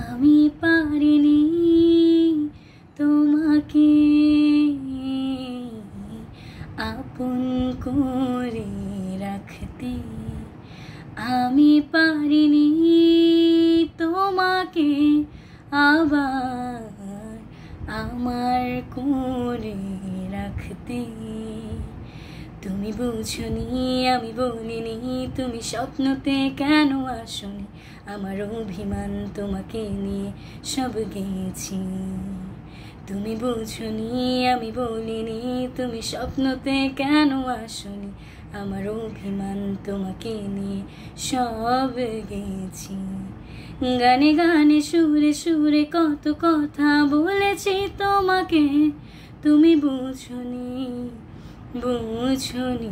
আমি পারিনি তোমাকে আপন করে রাখতে, আমি পারিনি তোমাকে আবার আমার করে রাখতে। তুমি বুঝনি আমি বলিনি, তুমি স্বপ্নতে কেন আসনি, আমার অভিমান তোমাকে নিয়ে সব গেয়েছি। তুমি বুঝনি আমি বলিনি, তুমি স্বপ্নতে কেন আসনি, আমার অভিমান তোমাকে নিয়ে সব গেয়েছি। গানে গানে সুরে সুরে কত কথা বলেছি তোমাকে, তুমি বুঝনি বুঝনি।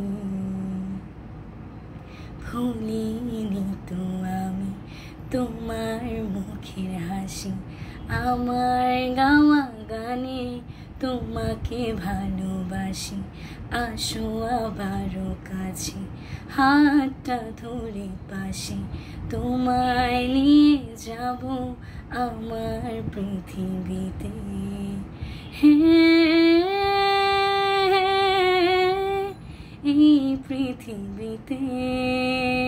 ভুলিনি তো আমি তোমার মুখের হাসি, আমার গাওয়া গানে তোমাকে ভালোবাসি। আসো আবারও কাছে, হাতটা ধরে পাশে, তোমায় নিয়ে যাব আমার পৃথিবীতে। এই পৃথিবীতে।